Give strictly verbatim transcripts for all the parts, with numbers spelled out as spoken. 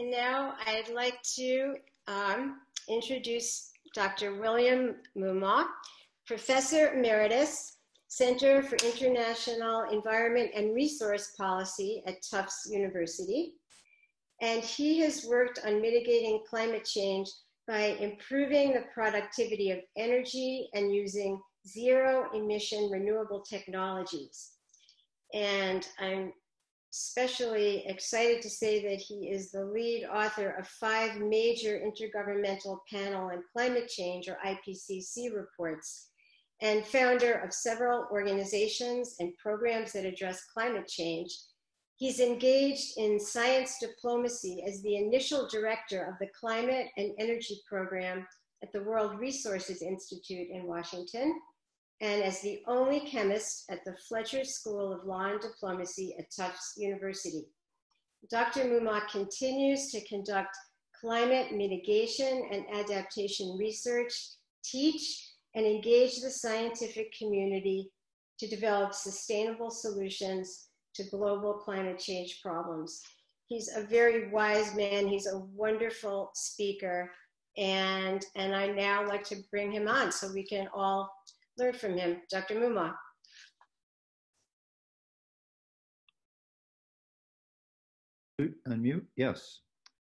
And now I'd like to um, introduce Doctor William Moomaw, Professor Emeritus, Center for International Environment and Resource Policy at Tufts University. And he has worked on mitigating climate change by improving the productivity of energy and using zero emission renewable technologies. And I'm especially excited to say that he is the lead author of five major Intergovernmental Panel on Climate Change, or I P C C reports, and founder of several organizations and programs that address climate change. He's engaged in science diplomacy as the initial director of the Climate and Energy Program at the World Resources Institute in Washington, and as the only chemist at the Fletcher School of Law and Diplomacy at Tufts University. Doctor Moomaw continues to conduct climate mitigation and adaptation research, teach, and engage the scientific community to develop sustainable solutions to global climate change problems. He's a very wise man. He's a wonderful speaker. And, and I now like to bring him on so we can all learn from him. Doctor Moomaw. Unmute, yes.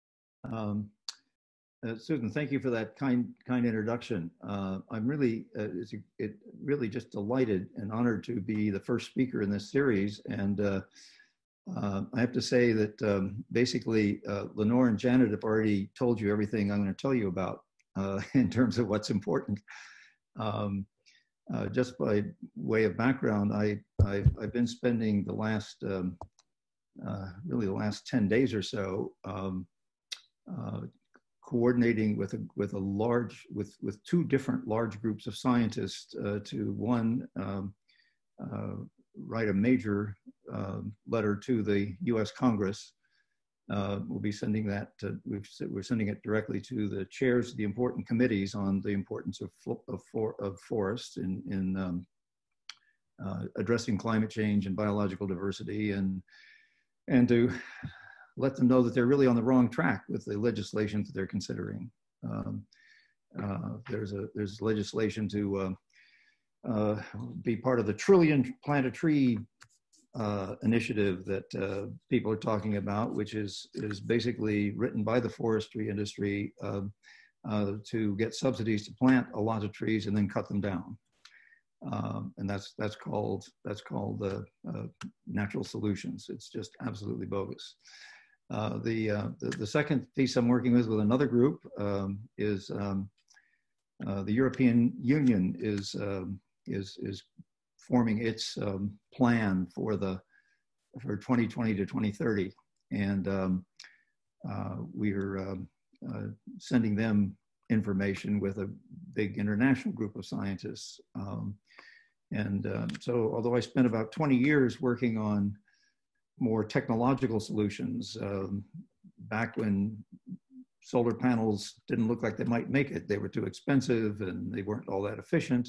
Um, uh, Susan, thank you for that kind kind introduction. Uh, I'm really, uh, it's, it really just delighted and honored to be the first speaker in this series. And uh, uh, I have to say that um, basically uh, Lenore and Janet have already told you everything I'm going to tell you about uh, in terms of what's important. Um, Uh, just by way of background, I, I've, I've been spending the last, um, uh, really the last ten days or so, um, uh, coordinating with a, with a large, with, with two different large groups of scientists uh, to one, um, uh, write a major uh, letter to the U S Congress. Uh, we'll be sending that, to, we've, we're sending it directly to the chairs of the important committees on the importance of, of, for, of forests in, in um, uh, addressing climate change and biological diversity, and, and to let them know that they're really on the wrong track with the legislation that they're considering. Um, uh, there's, a, there's legislation to uh, uh, be part of the trillion plant a tree Uh, initiative that uh, people are talking about, which is is basically written by the forestry industry uh, uh, to get subsidies to plant a lot of trees and then cut them down, um, and that's that's called that's called uh, uh, natural solutions. It's just absolutely bogus. Uh, the, uh, the the second piece I'm working with with another group um, is um, uh, the European Union is um, is is. forming its um, plan for the for twenty twenty to twenty thirty, and um, uh, we're um, uh, sending them information with a big international group of scientists. Um, and um, so, although I spent about twenty years working on more technological solutions, um, back when solar panels didn't look like they might make it, they were too expensive and they weren't all that efficient.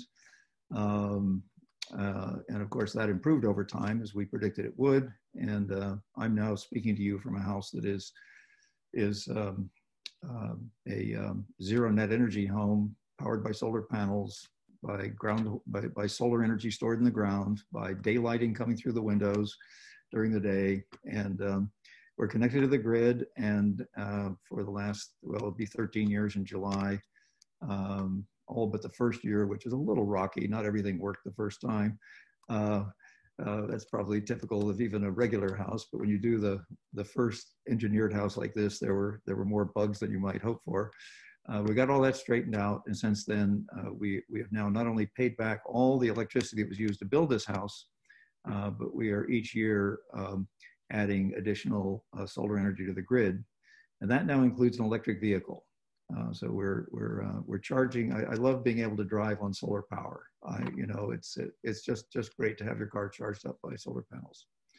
Um, Uh, and of course, that improved over time, as we predicted it would. And uh, I'm now speaking to you from a house that is, is um, uh, a um, zero net energy home powered by solar panels, by, ground, by, by solar energy stored in the ground, by daylighting coming through the windows during the day. And um, we're connected to the grid. And uh, for the last, well, it'll be thirteen years in July. Um, all but the first year, which is a little rocky. Not everything worked the first time. Uh, uh, that's probably typical of even a regular house, but when you do the, the first engineered house like this, there were, there were more bugs than you might hope for. Uh, we got all that straightened out, and since then, uh, we, we have now not only paid back all the electricity that was used to build this house, uh, but we are each year um, adding additional uh, solar energy to the grid. And that now includes an electric vehicle. Uh, so we're we're uh, we're charging. I, I love being able to drive on solar power. I you know it's it, it's just just great to have your car charged up by solar panels.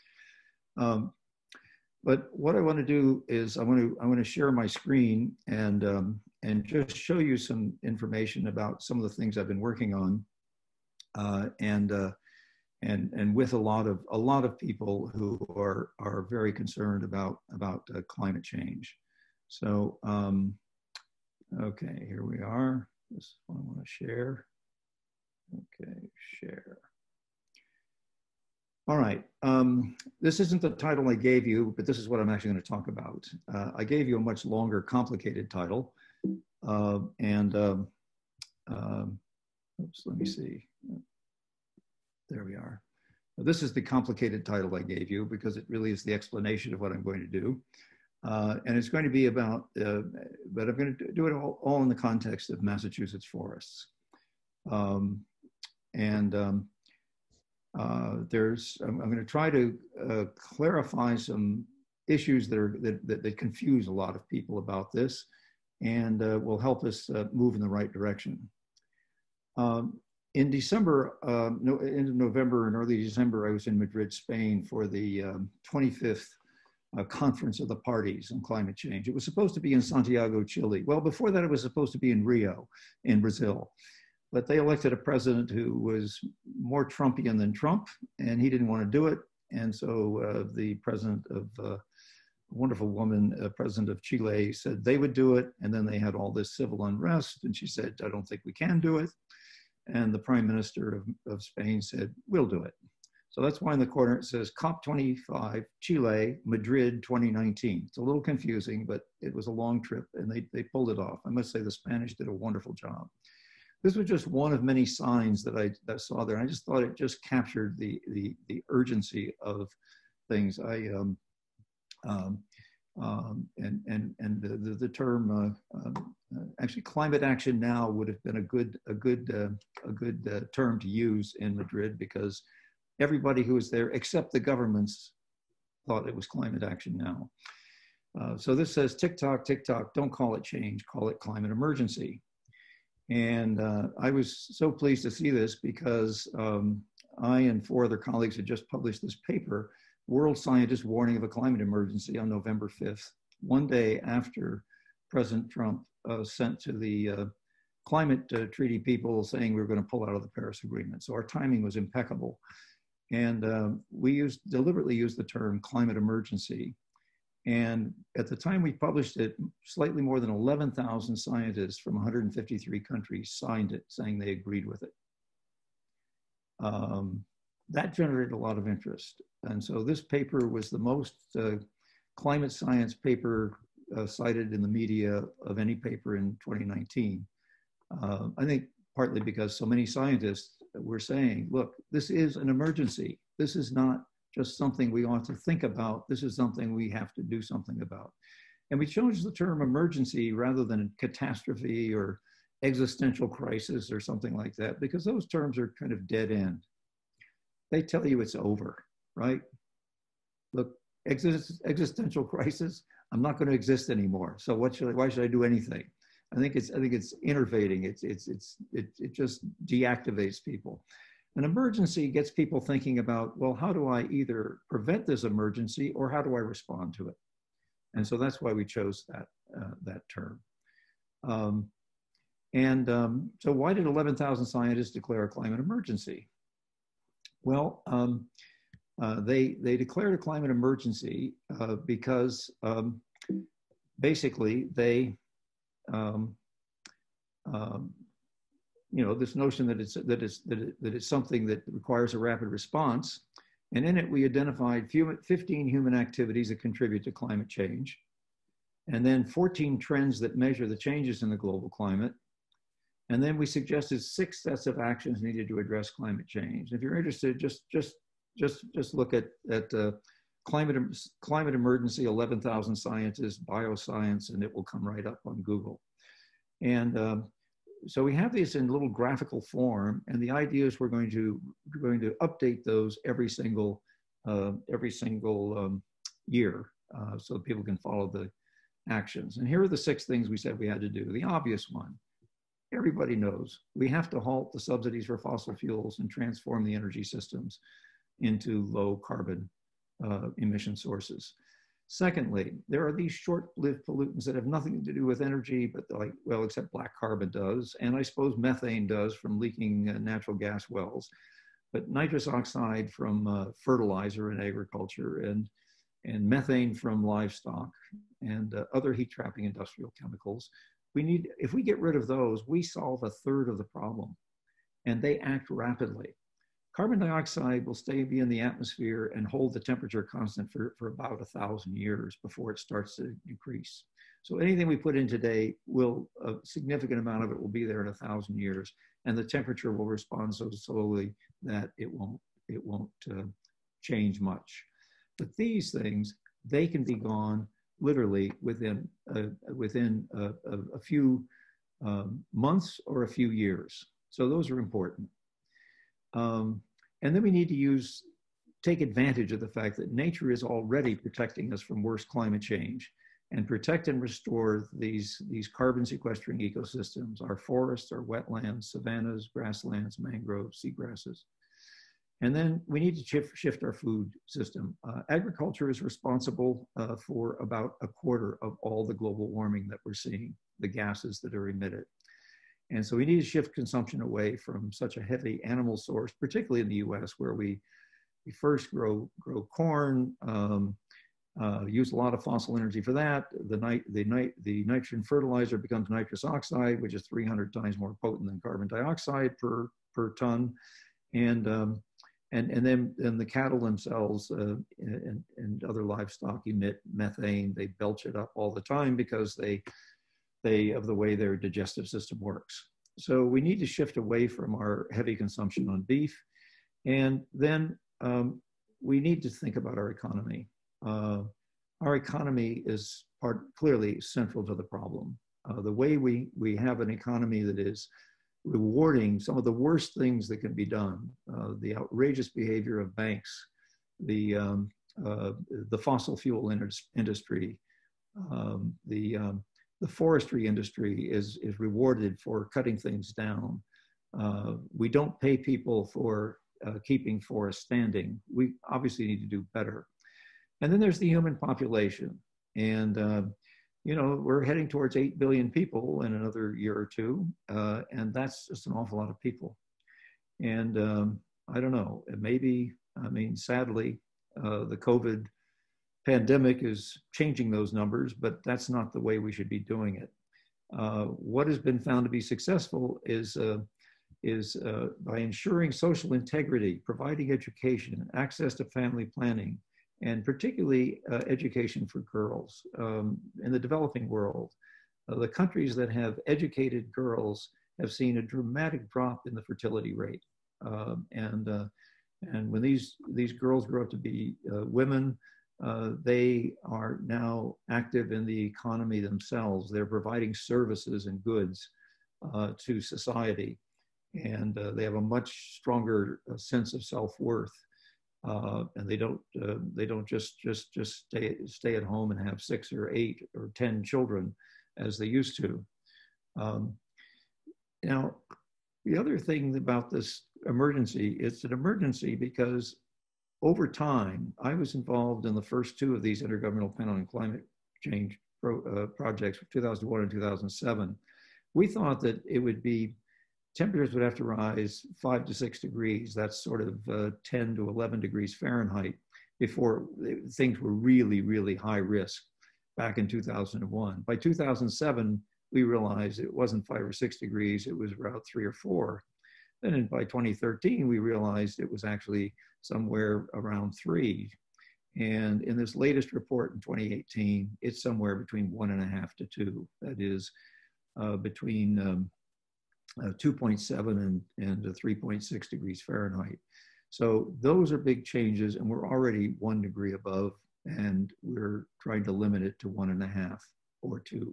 Um, but what I want to do is I want to I want to share my screen and um, and just show you some information about some of the things I've been working on, uh, and uh, and and with a lot of a lot of people who are are very concerned about about uh, climate change. So, um, okay, here we are. This is what I want to share. Okay, share. All right, um, this isn't the title I gave you, but this is what I'm actually going to talk about. Uh, I gave you a much longer, complicated title. Uh, and, um, um, oops, let me see. There we are. This is the complicated title I gave you because it really is the explanation of what I'm going to do. Uh, and it's going to be about, uh, but I'm going to do it all, all in the context of Massachusetts forests. Um, and um, uh, there's, I'm, I'm going to try to uh, clarify some issues that, are, that, that, that confuse a lot of people about this and uh, will help us uh, move in the right direction. Um, in December, uh, no, end of November and early December, I was in Madrid, Spain for the um, twenty-fifth uh, Conference of the Parties on Climate Change. It was supposed to be in Santiago, Chile. Well, before that, it was supposed to be in Rio, in Brazil. But they elected a president who was more Trumpian than Trump, and he didn't want to do it. And so uh, the president of, uh, wonderful woman, uh, president of Chile, said they would do it. And then they had all this civil unrest. And she said, I don't think we can do it. And the prime minister of, of Spain said, we'll do it. So that's why in the corner it says COP twenty-five, Chile, Madrid, twenty nineteen. It's a little confusing, but it was a long trip and they, they pulled it off. I must say the Spanish did a wonderful job. This was just one of many signs that I, that I saw there. I just thought it just captured the, the, the urgency of things. I, um, um, um, and, and, and the, the, the term, uh, um, uh, actually climate action now would have been a good, a good, uh, a good uh, term to use in Madrid because everybody who was there, except the governments, thought it was climate action now. Uh, so this says, tick-tock, tick-tock, don't call it change, call it climate emergency. And uh, I was so pleased to see this because um, I and four other colleagues had just published this paper, World Scientists Warning of a Climate Emergency on November fifth, one day after President Trump uh, sent to the uh, climate uh, treaty people saying we were going to pull out of the Paris Agreement. So our timing was impeccable. And uh, we used, deliberately used the term climate emergency. And at the time we published it, slightly more than eleven thousand scientists from one hundred fifty-three countries signed it, saying they agreed with it. Um, that generated a lot of interest. And so this paper was the most uh, climate science paper uh, cited in the media of any paper in twenty nineteen. Uh, I think partly because so many scientists were saying, look, this is an emergency. This is not just something we ought to think about. This is something we have to do something about. And we chose the term emergency rather than catastrophe or existential crisis or something like that, because those terms are kind of dead end. They tell you it's over, right? Look, exist, existential crisis, I'm not going to exist anymore. So what should I, why should I do anything? I think it's, I think it's enervating. It's, it's, it's, it, it just deactivates people. An emergency gets people thinking about, well, how do I either prevent this emergency or how do I respond to it? And so that's why we chose that, uh, that term. Um, and um, so why did eleven thousand scientists declare a climate emergency? Well, um, uh, they, they declared a climate emergency uh, because um, basically they, um, um, you know, this notion that it's, that, it's, that, it, that it's something that requires a rapid response. And in it, we identified fifteen human activities that contribute to climate change, and then fourteen trends that measure the changes in the global climate. And then we suggested six sets of actions needed to address climate change. If you're interested, just, just, just, just look at, at uh, climate, climate emergency, eleven thousand scientists, bioscience, and it will come right up on Google. And um, so we have these in little graphical form, and the idea is we're going to we're going to update those every single uh, every single um, year, uh, so that people can follow the actions. And here are the six things we said we had to do. The obvious one, everybody knows, we have to halt the subsidies for fossil fuels and transform the energy systems into low carbon uh, emission sources. Secondly, there are these short-lived pollutants that have nothing to do with energy, but like, well, except black carbon does, and I suppose methane does from leaking uh, natural gas wells, but nitrous oxide from uh, fertilizer in agriculture, and and methane from livestock and uh, other heat trapping industrial chemicals. We need, if we get rid of those, we solve a third of the problem, and they act rapidly. Carbon dioxide will stay be in the atmosphere and hold the temperature constant for, for about a thousand years before it starts to decrease. So anything we put in today will, a significant amount of it will be there in a thousand years, and the temperature will respond so slowly that it won't, it won't uh, change much. But these things, they can be gone literally within, uh, within a, a, a few um, months or a few years. So those are important. Um, and then we need to use, take advantage of the fact that nature is already protecting us from worse climate change, and protect and restore these, these carbon sequestering ecosystems, our forests, our wetlands, savannas, grasslands, mangroves, seagrasses. And then we need to shift, shift our food system. Uh, agriculture is responsible uh, for about a quarter of all the global warming that we're seeing, the gases that are emitted. And so we need to shift consumption away from such a heavy animal source, particularly in the U S, where we, we first grow, grow corn, um, uh, use a lot of fossil energy for that. The, nit the, nit the nitrogen fertilizer becomes nitrous oxide, which is three hundred times more potent than carbon dioxide per, per ton. And, um, and, and then and the cattle themselves uh, and, and other livestock emit methane. They belch it up all the time because they, They, of the way their digestive system works. So we need to shift away from our heavy consumption on beef. And then um, we need to think about our economy. Uh, our economy is part, clearly central to the problem. Uh, the way we, we have an economy that is rewarding some of the worst things that can be done, uh, the outrageous behavior of banks, the, um, uh, the fossil fuel industry, um, the um, The forestry industry is, is rewarded for cutting things down. Uh, we don't pay people for uh, keeping forests standing. We obviously need to do better. And then there's the human population. And, uh, you know, we're heading towards eight billion people in another year or two. Uh, and that's just an awful lot of people. And um, I don't know, maybe, I mean, sadly, uh, the COVID pandemic is changing those numbers, but that's not the way we should be doing it. Uh, what has been found to be successful is, uh, is uh, by ensuring social integrity, providing education, access to family planning, and particularly uh, education for girls. Um, in the developing world, uh, the countries that have educated girls have seen a dramatic drop in the fertility rate. Uh, and, uh, and when these, these girls grow up to be uh, women, Uh, they are now active in the economy themselves. They're providing services and goods uh, to society, and uh, they have a much stronger uh, sense of self-worth. Uh, and they don't uh, they don't just just just stay stay at home and have six or eight or ten children as they used to. Um, now, the other thing about this emergency, it's an emergency because over time, I was involved in the first two of these Intergovernmental Panel on Climate Change pro, uh, projects, two thousand one and two thousand seven. We thought that it would be, temperatures would have to rise five to six degrees, that's sort of uh, ten to eleven degrees Fahrenheit, before things were really, really high risk back in two thousand one. By two thousand seven, we realized it wasn't five or six degrees, it was about three or four. Then by twenty thirteen, we realized it was actually somewhere around three. And in this latest report in twenty eighteen, it's somewhere between one and a half to two. That is uh, between um, uh, two point seven and, and three point six degrees Fahrenheit. So those are big changes, and we're already one degree above, and we're trying to limit it to one and a half or two.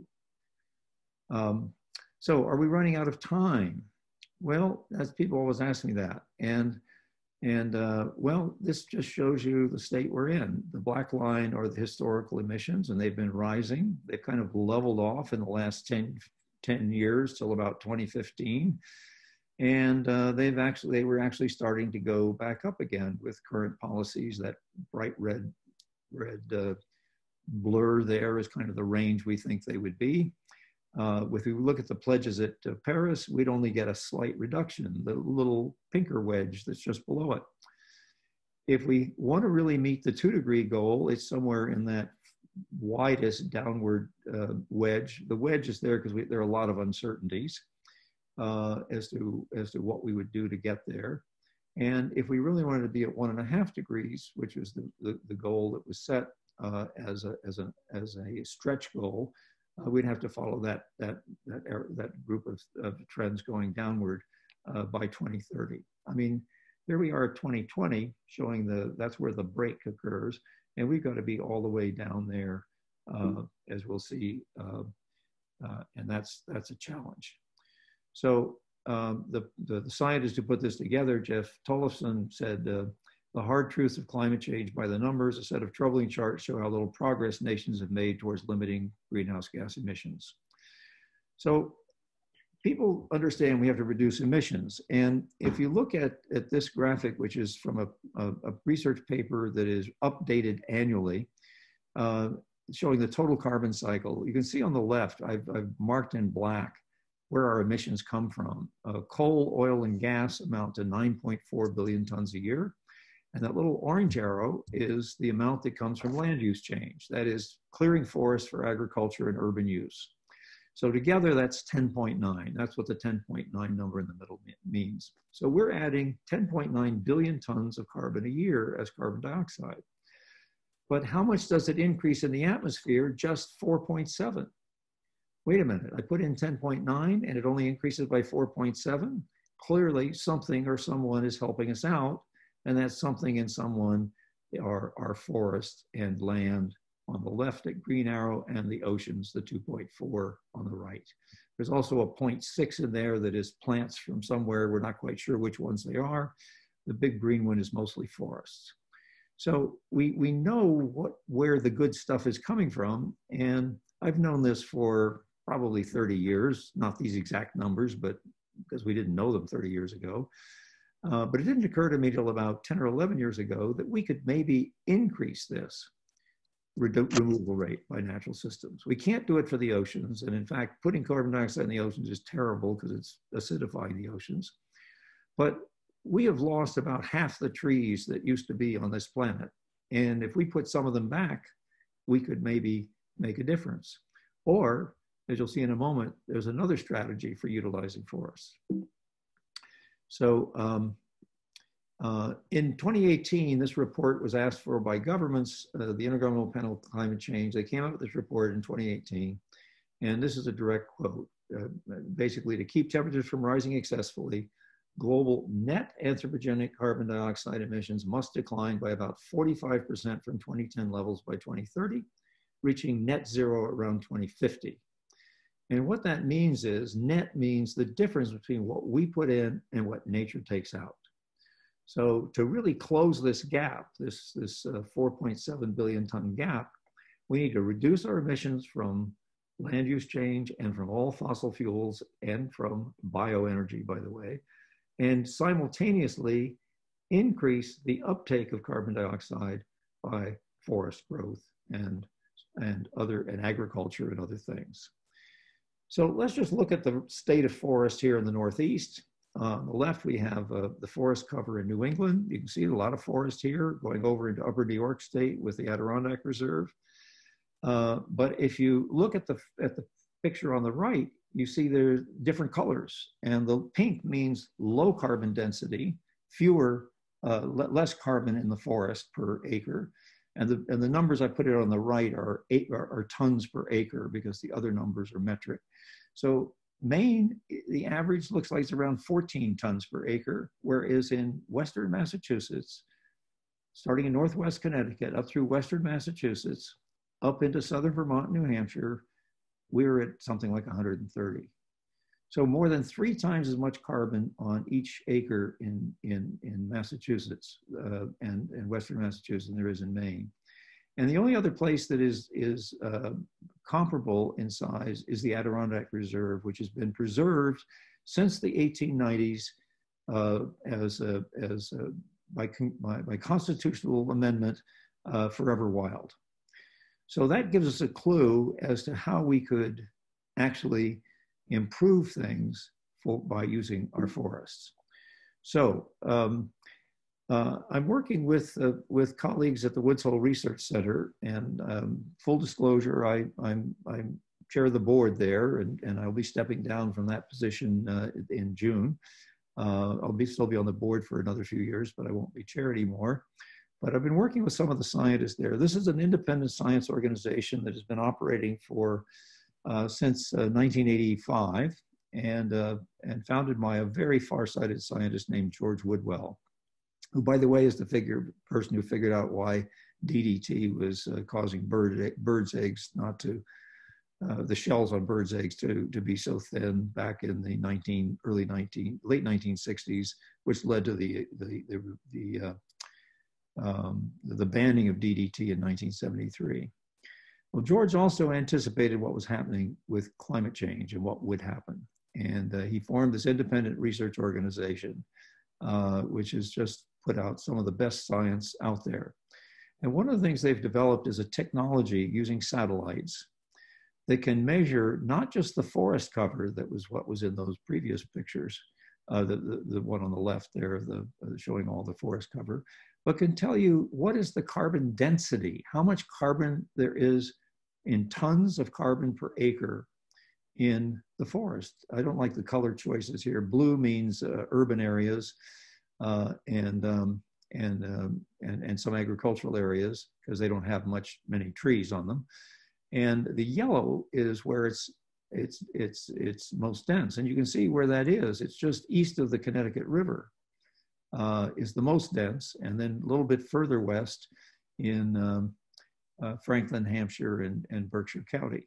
Um, so are we running out of time? Well, that's, people always ask me that. And, and uh, well, this just shows you the state we're in. The black line are the historical emissions, and they've been rising. They've kind of leveled off in the last ten, ten years till about twenty fifteen. And uh, they've actually, they were actually starting to go back up again with current policies. That bright red, red uh, blur there is kind of the range we think they would be. Uh, if we look at the pledges at uh, Paris, we'd only get a slight reduction, the little pinker wedge that's just below it. if we want to really meet the two degree goal, it's somewhere in that widest downward uh, wedge. The wedge is there because there are a lot of uncertainties uh, as to as to what we would do to get there. And if we really wanted to be at one and a half degrees, which was the, the, the goal that was set uh, as a as a as a stretch goal, uh, we'd have to follow that that that that group of, of trends going downward uh, by twenty thirty. I mean, here we are at twenty twenty, showing the that's where the break occurs, and we've got to be all the way down there, uh, as we'll see, uh, uh, and that's that's a challenge. So um, the, the the scientists who put this together, Jeff Tollefson, said uh, the hard truths of climate change by the numbers. A set of troubling charts show how little progress nations have made towards limiting greenhouse gas emissions. So people understand we have to reduce emissions. And if you look at, at this graphic, which is from a, a, a research paper that is updated annually, uh, showing the total carbon cycle, you can see on the left, I've, I've marked in black where our emissions come from. Uh, coal, oil, and gas amount to nine point four billion tons a year. And that little orange arrow is the amount that comes from land use change. That is clearing forests for agriculture and urban use. So together, that's ten point nine. That's what the ten point nine number in the middle means. So we're adding ten point nine billion tons of carbon a year as carbon dioxide. But how much does it increase in the atmosphere? Just four point seven. Wait a minute, I put in ten point nine and it only increases by four point seven. Clearly, something or someone is helping us out, and that something and someone are our forest and land on the left at green arrow, and the oceans, the two point four on the right. There's also a zero point six in there that is plants from somewhere. We're not quite sure which ones they are. The big green one is mostly forests. So we, we know what, where the good stuff is coming from. And I've known this for probably thirty years, not these exact numbers, but because we didn't know them thirty years ago. Uh, but it didn't occur to me till about ten or eleven years ago that we could maybe increase this removal rate by natural systems. We can't do it for the oceans. And in fact, putting carbon dioxide in the oceans is terrible because it's acidifying the oceans. But we have lost about half the trees that used to be on this planet. And if we put some of them back, we could maybe make a difference. Or, as you'll see in a moment, there's another strategy for utilizing forests. So um, uh, in twenty eighteen, this report was asked for by governments, uh, the Intergovernmental Panel on Climate Change. They came up with this report in twenty eighteen, and this is a direct quote. Uh, basically, to keep temperatures from rising excessively, global net anthropogenic carbon dioxide emissions must decline by about forty-five percent from twenty ten levels by twenty thirty, reaching net zero around twenty fifty. And what that means is, net means the difference between what we put in and what nature takes out. So to really close this gap, this, this uh, four point seven billion ton gap, we need to reduce our emissions from land use change and from all fossil fuels and from bioenergy, by the way, and simultaneously increase the uptake of carbon dioxide by forest growth and, and other, and agriculture and other things. So let's just look at the state of forest here in the Northeast. Uh, on the left, we have uh, the forest cover in New England. You can see a lot of forest here going over into upper New York State with the Adirondack Reserve. Uh, but if you look at the, at the picture on the right, you see there's different colors. And the pink means low carbon density, fewer, uh, less carbon in the forest per acre. And the, and the numbers I put it on the right are, eight, are, are tons per acre because the other numbers are metric. So Maine, the average looks like it's around fourteen tons per acre, whereas in Western Massachusetts, starting in Northwest Connecticut, up through Western Massachusetts, up into Southern Vermont, New Hampshire, we're at something like one hundred thirty. So more than three times as much carbon on each acre in, in, in Massachusetts uh, and, and Western Massachusetts than there is in Maine. And the only other place that is, is uh, comparable in size is the Adirondack Reserve, which has been preserved since the eighteen nineties uh, as, a, as a, by, by, by constitutional amendment, uh, forever wild. So that gives us a clue as to how we could actually improve things for, by using our forests. So um, uh, I'm working with, uh, with colleagues at the Woods Hole Research Center, and um, full disclosure, I, I'm, I'm chair of the board there, and, and I'll be stepping down from that position uh, in June. Uh, I'll be still be on the board for another few years, but I won't be chair anymore. But I've been working with some of the scientists there. This is an independent science organization that has been operating for uh, since uh, nineteen eighty-five, and uh, and founded by a very far-sighted scientist named George Woodwell, who, by the way, is the figure person who figured out why D D T was uh, causing bird birds' eggs not to uh, the shells on birds' eggs to to be so thin back in the nineteen early nineteen late nineteen sixties, which led to the the the, the uh, Um, the banning of D D T in nineteen seventy-three. Well, George also anticipated what was happening with climate change and what would happen. And uh, he formed this independent research organization, uh, which has just put out some of the best science out there. And one of the things they've developed is a technology using satellites that can measure not just the forest cover that was what was in those previous pictures, uh, the, the, the one on the left there, the, uh, showing all the forest cover, but can tell you what is the carbon density, how much carbon there is in tons of carbon per acre in the forest. I don't like the color choices here. Blue means uh, urban areas uh, and, um, and, um, and, and some agricultural areas because they don't have much, many trees on them. And the yellow is where it's, it's, it's, it's most dense. And you can see where that is. It's just east of the Connecticut River. Uh, is the most dense, and then a little bit further west in um, uh, Franklin, Hampshire, and, and Berkshire County.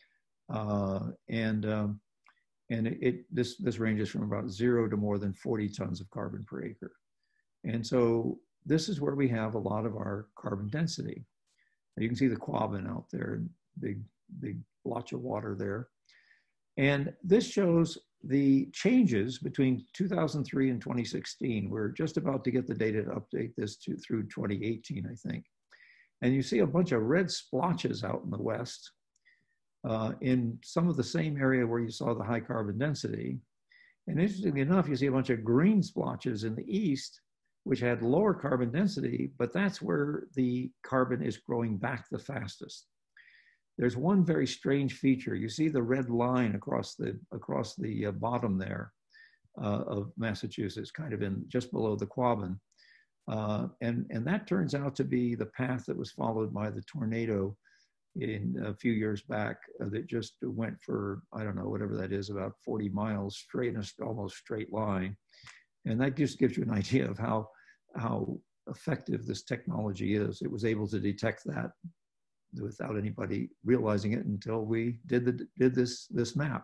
Uh, and um, and it, it this this ranges from about zero to more than forty tons of carbon per acre. And so this is where we have a lot of our carbon density. You can see the Quabbin out there, big big blotch of water there. And this shows the changes between two thousand three and twenty sixteen. We're just about to get the data to update this to through twenty eighteen, I think. And you see a bunch of red splotches out in the west uh, in some of the same area where you saw the high carbon density. And interestingly enough, you see a bunch of green splotches in the east, which had lower carbon density, but that's where the carbon is growing back the fastest. There's one very strange feature. You see the red line across the across the uh, bottom there uh, of Massachusetts, kind of in just below the Quabbin, uh, and and that turns out to be the path that was followed by the tornado in a few years back uh, that just went for, I don't know, whatever that is, about forty miles straight in a almost straight line, and that just gives you an idea of how how effective this technology is. It was able to detect that without anybody realizing it until we did, the, did this, this map.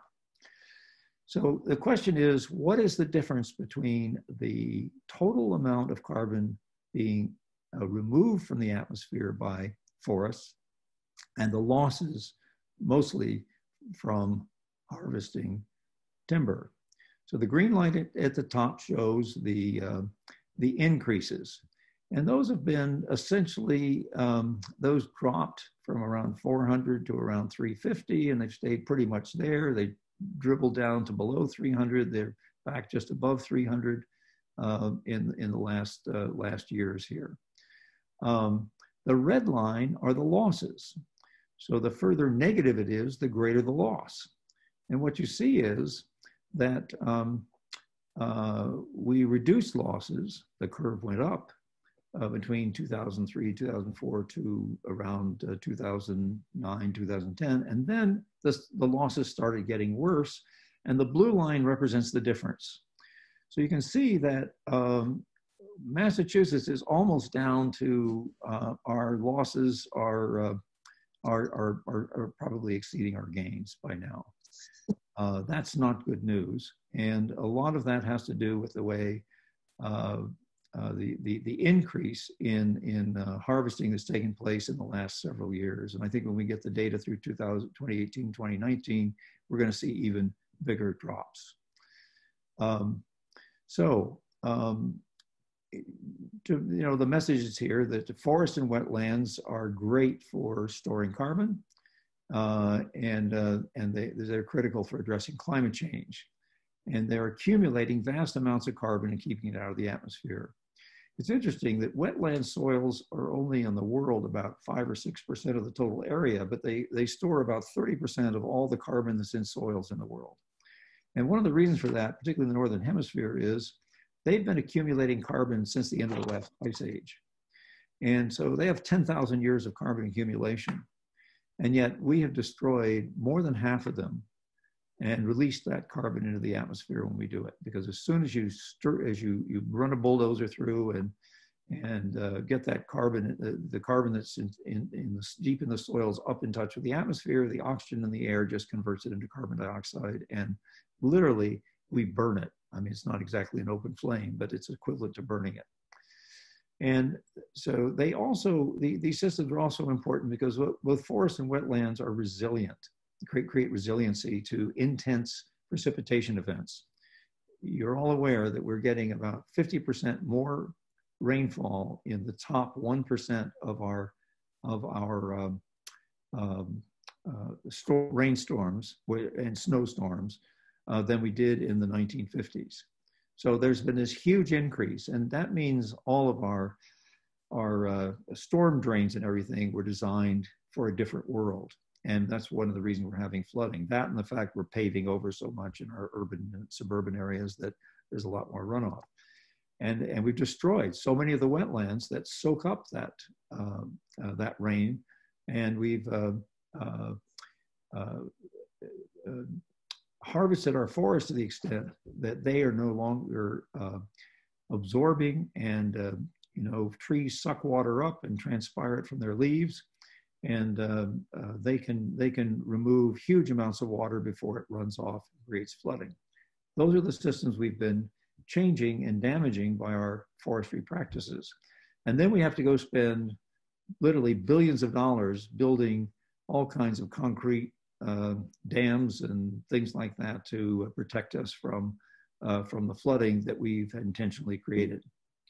So the question is, what is the difference between the total amount of carbon being uh, removed from the atmosphere by forests and the losses mostly from harvesting timber? So the green line at, at the top shows the, uh, the increases. And those have been essentially, um, those dropped from around four hundred to around three fifty, and they've stayed pretty much there. They dribbled down to below three hundred. They're back just above three hundred uh, in, in the last, uh, last years here. Um, the red line are the losses. So the further negative it is, the greater the loss. And what you see is that um, uh, we reduced losses, the curve went up, Uh, between two thousand three, two thousand four to around uh, two thousand nine, two thousand ten. And then this, the losses started getting worse, and the blue line represents the difference. So you can see that um, Massachusetts is almost down to uh, our losses are, uh, are, are, are, are probably exceeding our gains by now. Uh, that's not good news. And a lot of that has to do with the way uh, Uh, the, the, the increase in, in uh, harvesting that's taken place in the last several years. And I think when we get the data through twenty eighteen, twenty nineteen, we're going to see even bigger drops. Um, so, um, to, you know, the message is here that the forests and wetlands are great for storing carbon, uh, and, uh, and they, they're critical for addressing climate change. And they're accumulating vast amounts of carbon and keeping it out of the atmosphere. it's interesting that wetland soils are only in the world about five or six percent of the total area, but they, they store about thirty percent of all the carbon that's in soils in the world. And one of the reasons for that, particularly in the Northern Hemisphere, is they've been accumulating carbon since the end of the last ice age. And so they have ten thousand years of carbon accumulation. And yet we have destroyed more than half of them and released that carbon into the atmosphere when we do it. Because as soon as you stir, as you, you run a bulldozer through and, and uh, get that carbon, uh, the carbon that's in, in, in the, deep in the soils up in touch with the atmosphere, the oxygen in the air just converts it into carbon dioxide, and literally we burn it. I mean, it's not exactly an open flame, but it's equivalent to burning it. And so they also, the, these systems are also important because both forests and wetlands are resilient, create, create resiliency to intense precipitation events. You're all aware that we're getting about fifty percent more rainfall in the top one percent of our, of our um, um, uh, storm, rainstorms and snowstorms uh, than we did in the nineteen fifties. So there's been this huge increase, and that means all of our, our uh, storm drains and everything were designed for a different world. And that's one of the reasons we're having flooding. That and the fact we're paving over so much in our urban and suburban areas that there's a lot more runoff. And, and we've destroyed so many of the wetlands that soak up that, uh, uh, that rain. And we've uh, uh, uh, uh, harvested our forests to the extent that they are no longer uh, absorbing, and uh, you know, trees suck water up and transpire it from their leaves, and uh, uh, they can they can remove huge amounts of water before it runs off and creates flooding. Those are the systems we've been changing and damaging by our forestry practices, and then we have to go spend literally billions of dollars building all kinds of concrete Uh, dams and things like that to uh, protect us from, uh, from the flooding that we've intentionally created.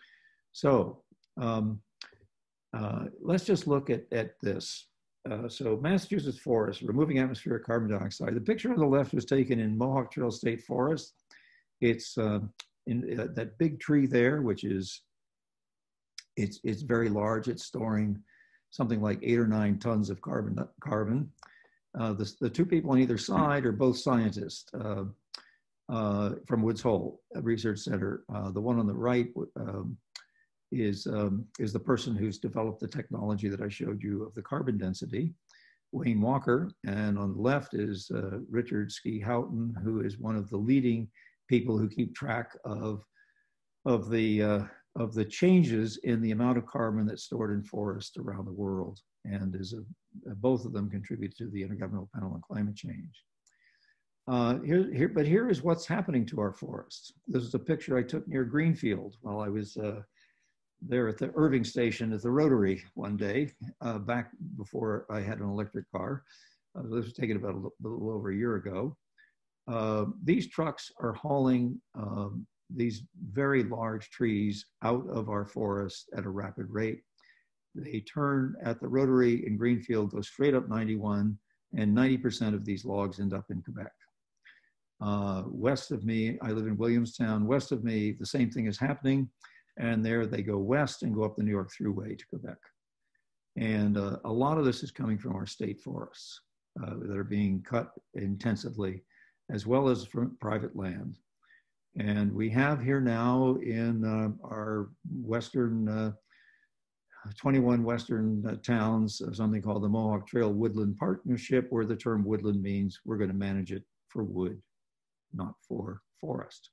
So um, uh, let's just look at, at this. Uh, so Massachusetts forests, removing atmospheric carbon dioxide. The picture on the left was taken in Mohawk Trail State Forest. It's uh, in uh, that big tree there, which is, it's, it's very large. It's storing something like eight or nine tons of carbon. carbon. Uh, the, the two people on either side are both scientists uh, uh, from Woods Hole Research Center. Uh, the one on the right um, is, um, is the person who's developed the technology that I showed you of the carbon density, Wayne Walker. And on the left is uh, Richard Ski Houghton, who is one of the leading people who keep track of, of, the, uh, of the changes in the amount of carbon that's stored in forests around the world, and is a, both of them contribute to the Intergovernmental Panel on Climate Change. Uh, here, here, but here is what's happening to our forests. This is a picture I took near Greenfield while I was uh, there at the Irving station at the Rotary one day, uh, back before I had an electric car. Uh, this was taken about a little, little over a year ago. Uh, these trucks are hauling um, these very large trees out of our forests at a rapid rate. They turn at the Rotary in Greenfield, go straight up ninety-one, and ninety percent of these logs end up in Quebec. Uh, west of me, I live in Williamstown. West of me, the same thing is happening. And there they go west and go up the New York Thruway to Quebec. And uh, a lot of this is coming from our state forests uh, that are being cut intensively, as well as from private land. And we have here now in uh, our western, uh, twenty-one western uh, towns, uh, something called the Mohawk Trail Woodland Partnership, where the term woodland means we're going to manage it for wood, not for forest.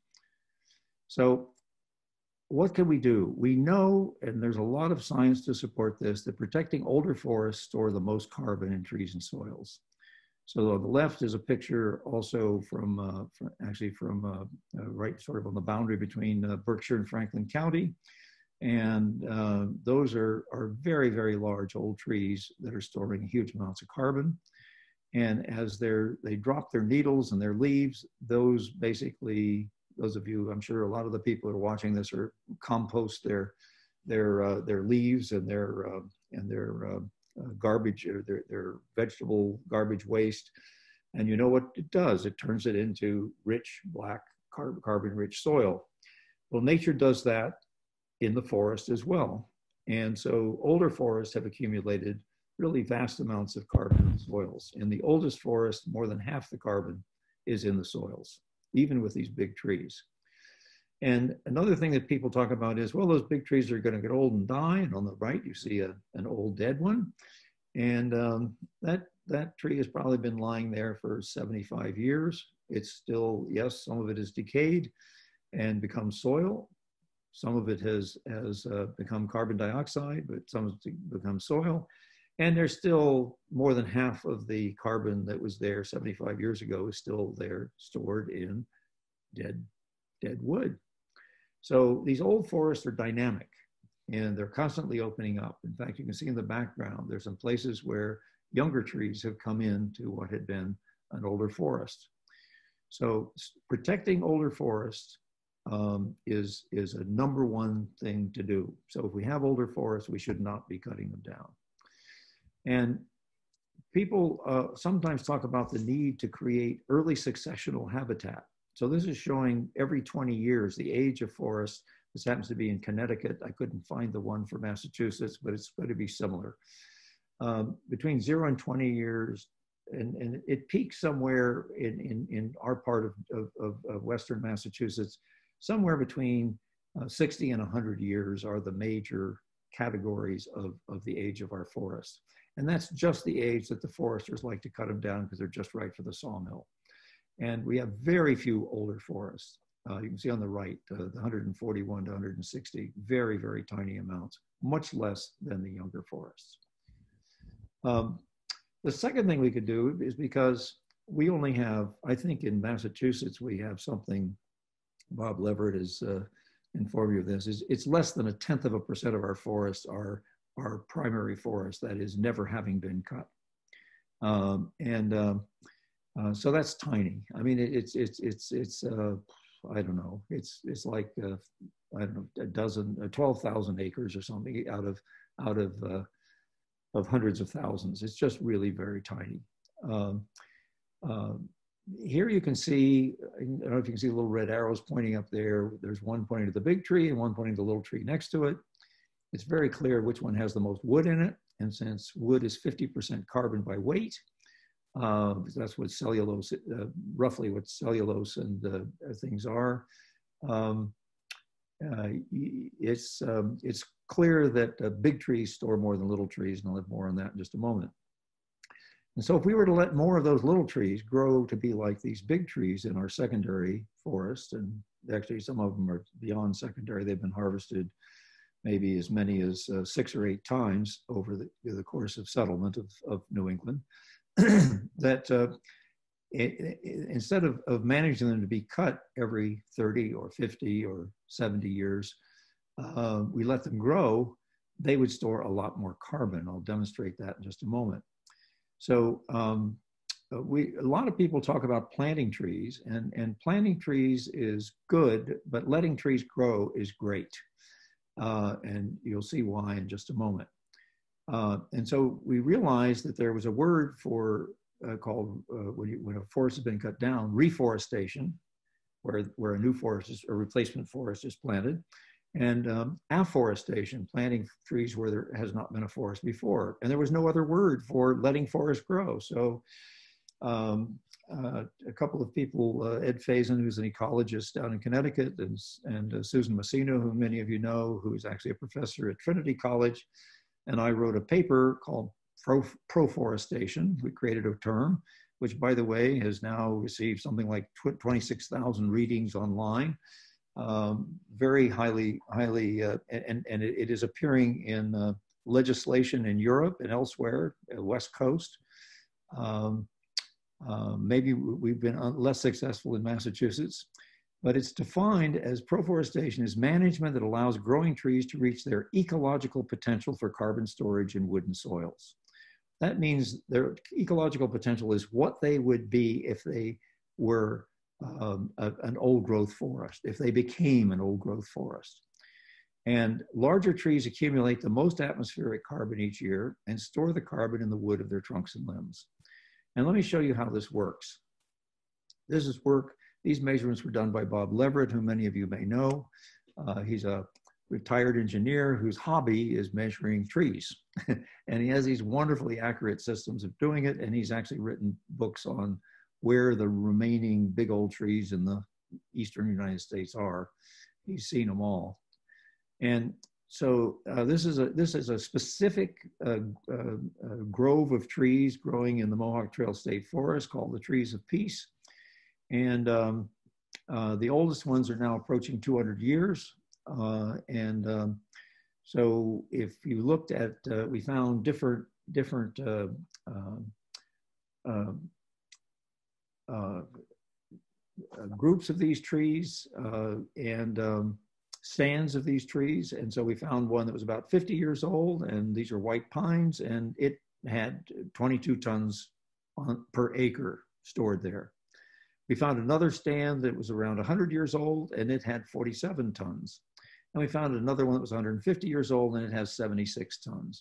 So what can we do? We know, and there's a lot of science to support this, that protecting older forests store the most carbon in trees and soils. So on the left is a picture also from, uh, from actually from uh, uh, right sort of on the boundary between uh, Berkshire and Franklin County. And uh, those are, are very, very large old trees that are storing huge amounts of carbon. And as they're, they drop their needles and their leaves, those basically, those of you, I'm sure a lot of the people who are watching this are compost their, their, uh, their leaves and their, uh, and their uh, uh, garbage, or their, their vegetable garbage waste. And you know what it does? It turns it into rich, black, carb carbon-rich soil. Well, nature does that in the forest as well. And so older forests have accumulated really vast amounts of carbon in the soils. In the oldest forest, more than half the carbon is in the soils, even with these big trees. And another thing that people talk about is, well, those big trees are going to get old and die. And on the right, you see a, an old dead one. And um, that, that tree has probably been lying there for seventy-five years. It's still, yes, some of it is decayed and become soil. Some of it has, has uh, become carbon dioxide, but some has become soil. And there's still more than half of the carbon that was there seventy-five years ago is still there, stored in dead, dead wood. So these old forests are dynamic and they're constantly opening up. In fact, you can see in the background, there's some places where younger trees have come into what had been an older forest. So protecting older forests um, is, is a number one thing to do. So if we have older forests, we should not be cutting them down. And people uh, sometimes talk about the need to create early successional habitat. So this is showing every twenty years, the age of forests. This happens to be in Connecticut. I couldn't find the one for Massachusetts, but it's going to be similar. Um, between zero and twenty years, and, and it peaks somewhere in, in, in our part of, of, of, of Western Massachusetts, somewhere between uh, sixty and one hundred years are the major categories of, of the age of our forests. And that's just the age that the foresters like to cut them down because they're just right for the sawmill. And we have very few older forests. Uh, you can see on the right, uh, the one hundred forty-one to one hundred sixty, very, very tiny amounts, much less than the younger forests. Um, the second thing we could do is because we only have, I think in Massachusetts, we have something, Bob Leverett has uh, informed you of this, is it's less than a tenth of a percent of our forests are, are primary forests, that is never having been cut. Um, and um, Uh, so that's tiny. I mean, it, it's, it's, it's, it's, uh, I don't know, it's, it's like, uh, I don't know, a dozen, uh, twelve thousand acres or something out of, out of, uh, of hundreds of thousands. It's just really very tiny. Um, um, here you can see, I don't know if you can see little red arrows pointing up there. There's one pointing to the big tree and one pointing to the little tree next to it. It's very clear which one has the most wood in it. And since wood is fifty percent carbon by weight, Uh, that's what cellulose, uh, roughly what cellulose and uh, things are. Um, uh, it's, um, it's clear that uh, big trees store more than little trees, and I'll have more on that in just a moment. And so if we were to let more of those little trees grow to be like these big trees in our secondary forest, and actually some of them are beyond secondary, they've been harvested maybe as many as uh, six or eight times over the, the course of settlement of, of New England, that uh, it, it, instead of, of managing them to be cut every thirty or fifty or seventy years, uh, we let them grow, they would store a lot more carbon. I'll demonstrate that in just a moment. So um, we, a lot of people talk about planting trees, and, and planting trees is good, but letting trees grow is great. Uh, and you'll see why in just a moment. Uh, and so we realized that there was a word for uh, called uh, when, you, when a forest has been cut down, reforestation, where, where a new forest is, a replacement forest is planted, and um, afforestation, planting trees where there has not been a forest before. And there was no other word for letting forests grow. So um, uh, a couple of people, uh, Ed Faison, who's an ecologist down in Connecticut, and, and uh, Susan Massino, who many of you know, who is actually a professor at Trinity College, and I wrote a paper called Pro, Proforestation. We created a term, which, by the way, has now received something like twenty-six thousand readings online. Um, very highly, highly, uh, and, and it, it is appearing in uh, legislation in Europe and elsewhere, uh, West Coast. Um, uh, maybe we've been less successful in Massachusetts, but it's defined as proforestation is management that allows growing trees to reach their ecological potential for carbon storage in wood and soils. That means their ecological potential is what they would be if they were um, a, an old growth forest, if they became an old growth forest. And larger trees accumulate the most atmospheric carbon each year and store the carbon in the wood of their trunks and limbs. And let me show you how this works. This is work, these measurements were done by Bob Leverett, who many of you may know. Uh, he's a, retired engineer whose hobby is measuring trees. And he has these wonderfully accurate systems of doing it. And he's actually written books on where the remaining big old trees in the eastern United States are. He's seen them all. And so uh, this is a this is a specific uh, uh, uh, grove of trees growing in the Mohawk Trail State Forest called the Trees of Peace. And um, uh, the oldest ones are now approaching two hundred years. Uh, and um, so if you looked at, uh, we found different, different uh, uh, uh, uh, groups of these trees uh, and um, stands of these trees. And so we found one that was about fifty years old, and these are white pines, and it had twenty-two tons on, per acre stored there. We found another stand that was around one hundred years old, and it had forty-seven tons. And we found another one that was one hundred fifty years old, and it has seventy-six tons.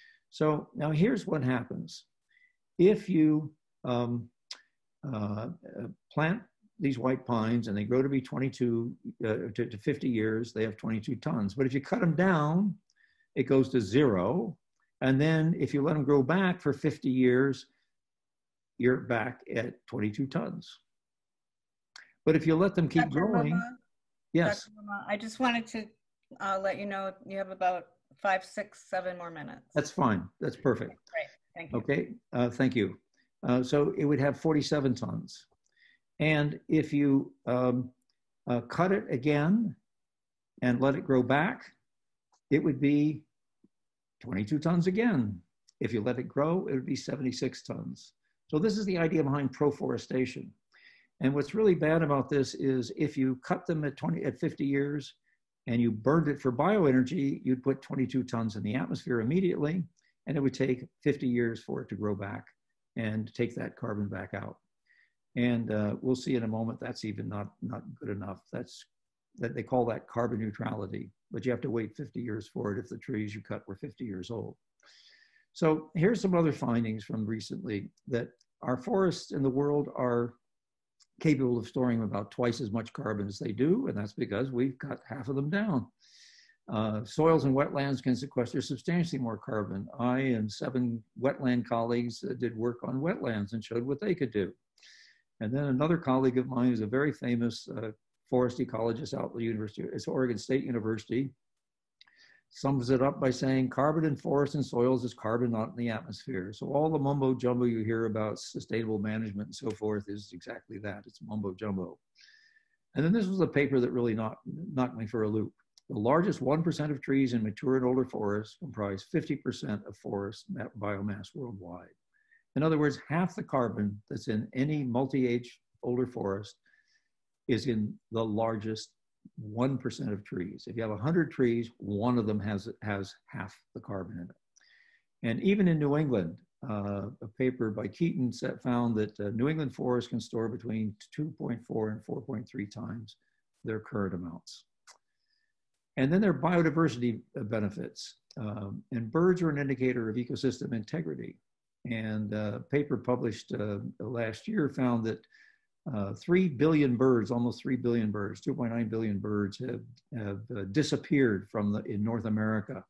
So now here's what happens. If you um, uh, plant these white pines and they grow to be twenty-two uh, to, to fifty years, they have twenty-two tons. But if you cut them down, it goes to zero. And then if you let them grow back for fifty years, you're back at twenty-two tons. But if you let them keep Doctor growing, Moomaw, yes. Doctor Moomaw, I just wanted to uh, let you know you have about five, six, seven more minutes. That's fine. That's perfect. Great. Thank you. Okay. Uh, thank you. Uh, so it would have forty-seven tons. And if you um, uh, cut it again and let it grow back, it would be twenty-two tons again. If you let it grow, it would be seventy-six tons. So this is the idea behind proforestation. And what's really bad about this is if you cut them at twenty, at fifty years and you burned it for bioenergy, you'd put twenty-two tons in the atmosphere immediately, and it would take fifty years for it to grow back and take that carbon back out. And uh, we'll see in a moment that's even not, not good enough. That's, that they call that carbon neutrality, but you have to wait fifty years for it if the trees you cut were fifty years old. So here's some other findings from recently, that our forests in the world are capable of storing about twice as much carbon as they do, and that's because we've cut half of them down. Uh, soils and wetlands can sequester substantially more carbon. I and seven wetland colleagues uh, did work on wetlands and showed what they could do. And then another colleague of mine who's a very famous uh, forest ecologist out at the University, it's Oregon State University, sums it up by saying carbon in forests and soils is carbon not in the atmosphere. So all the mumbo jumbo you hear about sustainable management and so forth is exactly that. It's mumbo jumbo. And then this was a paper that really knocked, knocked me for a loop. The largest one percent of trees in mature and older forests comprise fifty percent of forest biomass worldwide. In other words, half the carbon that's in any multi-age older forest is in the largest one percent of trees. If you have one hundred trees, one of them has, has half the carbon in it. And even in New England, uh, a paper by Keaton set, found that uh, New England forests can store between two point four and four point three times their current amounts. And then there are biodiversity benefits. Um, and birds are an indicator of ecosystem integrity. And a paper published uh, last year found that Uh, three billion birds, almost three billion birds, two point nine billion birds have, have uh, disappeared from the, in North America.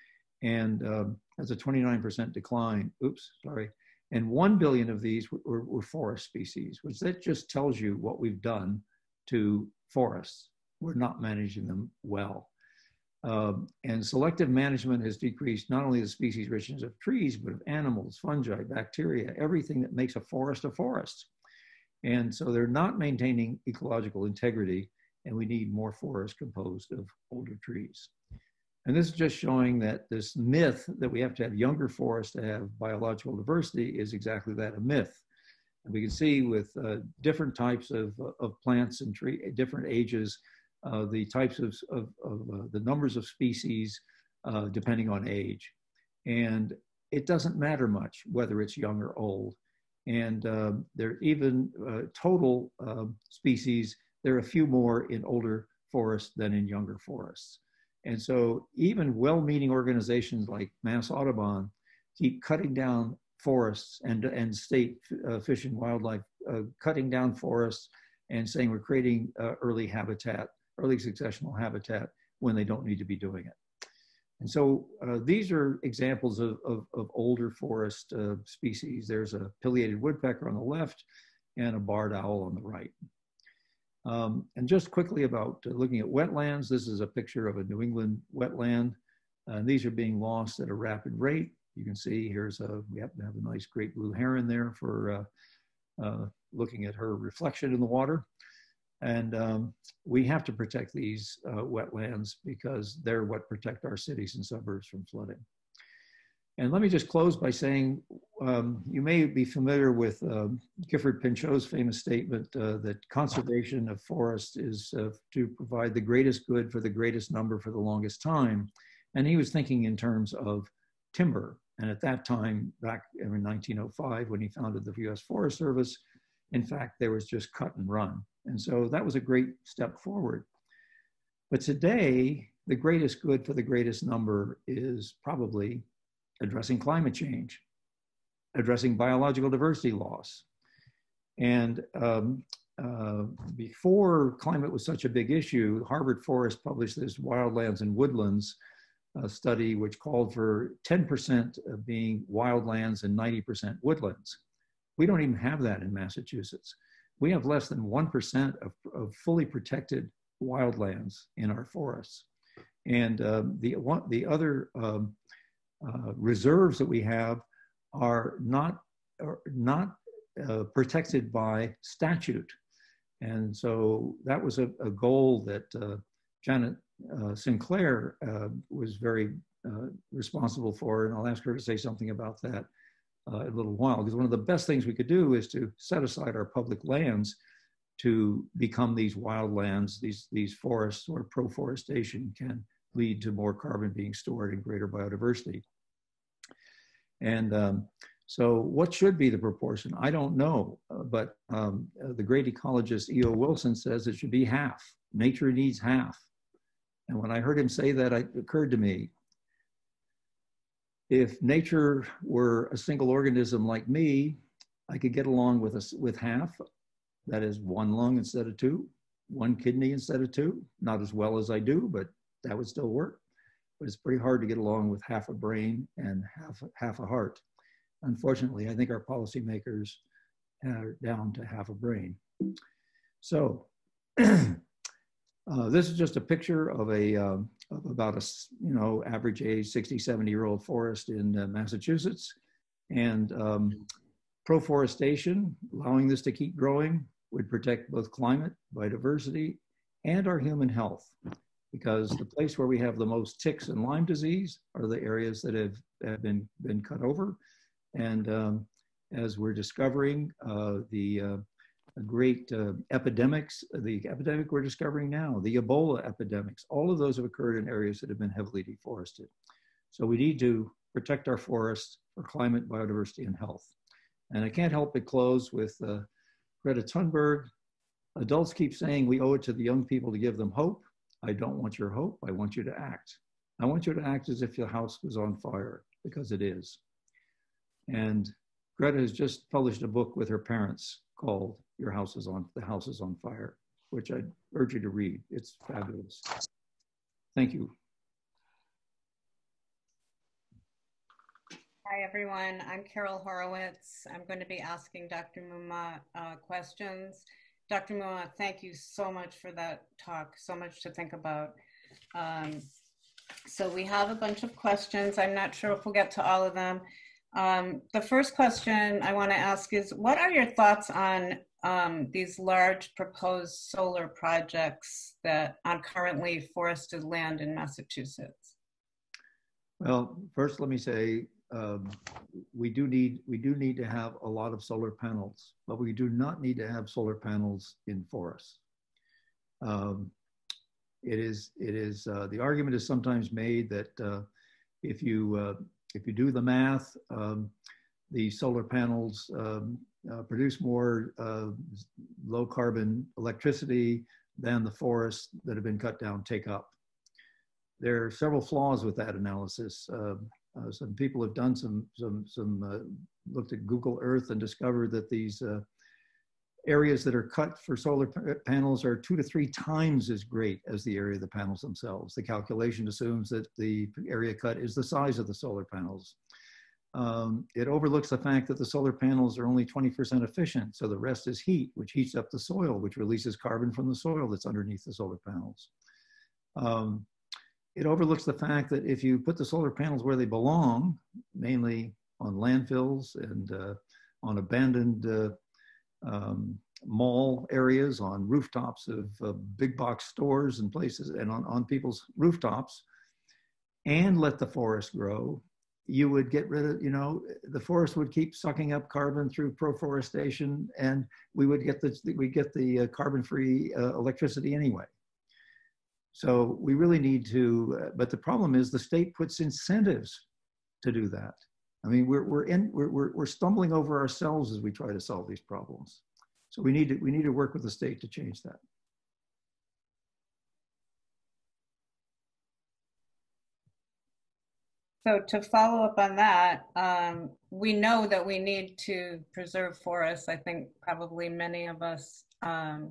And um, that's a twenty-nine percent decline, oops, sorry. And one billion of these were, were forest species, which that just tells you what we've done to forests. We're not managing them well. Um, and selective management has decreased not only the species richness of trees, but of animals, fungi, bacteria, everything that makes a forest a forest. And so they're not maintaining ecological integrity, and we need more forests composed of older trees. And this is just showing that this myth that we have to have younger forests to have biological diversity is exactly that, a myth. And we can see with uh, different types of, of plants and tree, different ages, uh, the types of, of, of uh, the numbers of species uh, depending on age. And it doesn't matter much whether it's young or old. And uh, there are even uh, total uh, species, there are a few more in older forests than in younger forests. And so even well-meaning organizations like Mass Audubon keep cutting down forests, and, and state uh, fish and wildlife uh, cutting down forests and saying we're creating uh, early habitat, early successional habitat, when they don't need to be doing it. And so uh, these are examples of, of, of older forest uh, species. There's a pileated woodpecker on the left and a barred owl on the right. Um, and just quickly about uh, looking at wetlands, this is a picture of a New England wetland. Uh, and these are being lost at a rapid rate. You can see here's a, we happen to have a nice great blue heron there for uh, uh, looking at her reflection in the water. And um, we have to protect these uh, wetlands because they're what protect our cities and suburbs from flooding. And let me just close by saying, um, you may be familiar with uh, Gifford Pinchot's famous statement uh, that conservation of forests is uh, to provide the greatest good for the greatest number for the longest time. And he was thinking in terms of timber. And at that time, back in nineteen oh five, when he founded the U S Forest Service, in fact, there was just cut and run. And so that was a great step forward. But today, the greatest good for the greatest number is probably addressing climate change, addressing biological diversity loss. And um, uh, before climate was such a big issue, Harvard Forest published this Wildlands and Woodlands uh, study, which called for ten percent of being wildlands and ninety percent woodlands. We don't even have that in Massachusetts. We have less than one percent of, of fully protected wildlands in our forests. And um, the, one, the other um, uh, reserves that we have are not, are not uh, protected by statute. And so that was a, a goal that uh, Janet uh, Sinclair uh, was very uh, responsible for, and I'll ask her to say something about that Uh, a little while, because one of the best things we could do is to set aside our public lands to become these wild lands, these, these forests where pro-forestation can lead to more carbon being stored and greater biodiversity. And um, so what should be the proportion? I don't know, uh, but um, uh, the great ecologist E O Wilson says it should be half. Nature needs half. And when I heard him say that, it occurred to me, if nature were a single organism like me, I could get along with, a, with half. That is one lung instead of two, one kidney instead of two. Not as well as I do, but that would still work. But it's pretty hard to get along with half a brain and half, half a heart. Unfortunately, I think our policymakers are down to half a brain. So uh, this is just a picture of a, um, of about a, you know, average age sixty, seventy year old forest in uh, Massachusetts. And um, pro-forestation, allowing this to keep growing, would protect both climate, biodiversity, and our human health. Because the place where we have the most ticks and Lyme disease are the areas that have, have been, been cut over. And um, as we're discovering uh, the uh, great uh, epidemics, the epidemic we're discovering now, the Ebola epidemics, all of those have occurred in areas that have been heavily deforested. So we need to protect our forests for climate, biodiversity, and health. And I can't help but close with uh, Greta Thunberg. Adults keep saying we owe it to the young people to give them hope. I don't want your hope, I want you to act. I want you to act as if your house was on fire, because it is. And Greta has just published a book with her parents called Your House is on, The House is on Fire, which I urge you to read. It's fabulous. Thank you. Hi, everyone. I'm Carol Horowitz. I'm going to be asking Doctor Moomaw uh, questions. Doctor Moomaw, thank you so much for that talk, so much to think about. Um, so we have a bunch of questions. I'm not sure if we'll get to all of them. Um, the first question I want to ask is, what are your thoughts on um, these large proposed solar projects that on currently forested land in Massachusetts? Well, first let me say, um, we do need we do need to have a lot of solar panels, but we do not need to have solar panels in forests. Um, it is it is uh, the argument is sometimes made that uh, if you uh, if you do the math, um, the solar panels um, uh, produce more uh, low carbon electricity than the forests that have been cut down take up. There are several flaws with that analysis. Uh, uh, some people have done some, some, some uh, looked at Google Earth and discovered that these uh, areas that are cut for solar panels are two to three times as great as the area of the panels themselves. The calculation assumes that the area cut is the size of the solar panels. Um, it overlooks the fact that the solar panels are only twenty percent efficient, so the rest is heat, which heats up the soil, which releases carbon from the soil that's underneath the solar panels. Um, it overlooks the fact that if you put the solar panels where they belong, mainly on landfills and uh, on abandoned uh, um, mall areas, on rooftops of uh, big box stores and places, and on, on people's rooftops, and let the forest grow, you would get rid of, you know, the forest would keep sucking up carbon through proforestation, and we would get the, we get the uh, carbon-free uh, electricity anyway. So we really need to, uh, but the problem is the state puts incentives to do that. I mean, we're, we're, in, we're, we're, we're stumbling over ourselves as we try to solve these problems. So we need to, we need to work with the state to change that. So to follow up on that, um, we know that we need to preserve forests. I think probably many of us um,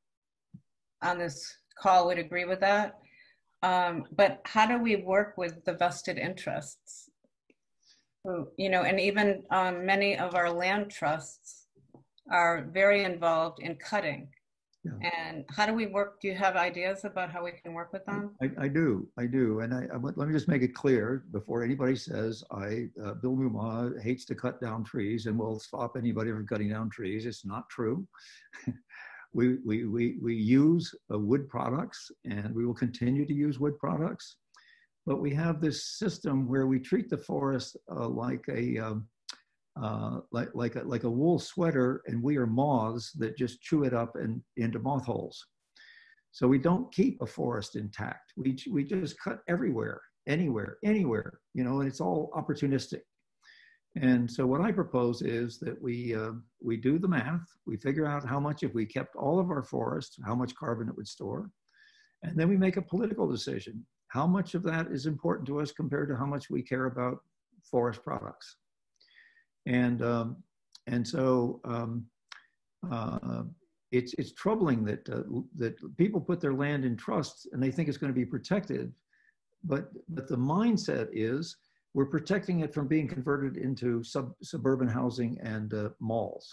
on this call would agree with that. Um, but how do we work with the vested interests? Who, you know, and even um, many of our land trusts are very involved in cutting. Yeah. And how do we work? Do you have ideas about how we can work with them? I, I do, I do. And I, I, let me just make it clear before anybody says, I, uh, Bill Moomaw hates to cut down trees and will stop anybody from cutting down trees. It's not true. we, we, we, we use uh, wood products, and we will continue to use wood products. But we have this system where we treat the forest uh, like a, um, Uh, like, like, a, like a wool sweater, and we are moths that just chew it up and into moth holes. So we don't keep a forest intact. We, we just cut everywhere, anywhere, anywhere, you know, and it's all opportunistic. And so what I propose is that we, uh, we do the math, we figure out how much, if we kept all of our forests, how much carbon it would store, and then we make a political decision. How much of that is important to us compared to how much we care about forest products? And, um, and so um, uh, it's, it's troubling that, uh, that people put their land in trusts and they think it's going to be protected. But, but the mindset is we're protecting it from being converted into sub, suburban housing and uh, malls.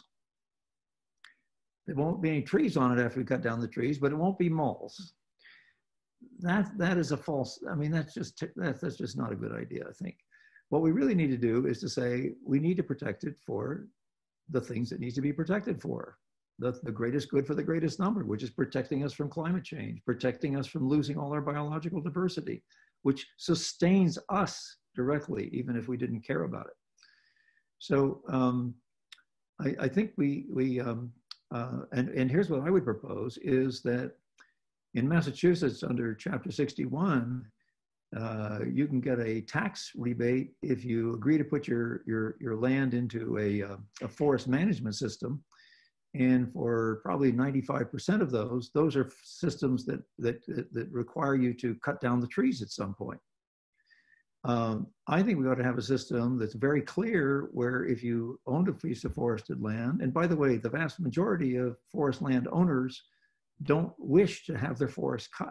There won't be any trees on it after we cut down the trees, but it won't be malls. That, that is a false, I mean, that's just, that's, that's just not a good idea, I think. What we really need to do is to say, we need to protect it for the things it needs to be protected for. The, the greatest good for the greatest number, which is protecting us from climate change, protecting us from losing all our biological diversity, which sustains us directly, even if we didn't care about it. So um, I, I think we, we um, uh, and, and here's what I would propose is that in Massachusetts under Chapter sixty-one, Uh, you can get a tax rebate if you agree to put your, your, your land into a, uh, a forest management system. And for probably ninety-five percent of those, those are systems that, that, that require you to cut down the trees at some point. Um, I think we ought to have a system that's very clear where if you owned a piece of forested land, and by the way, the vast majority of forest land owners don't wish to have their forest cut.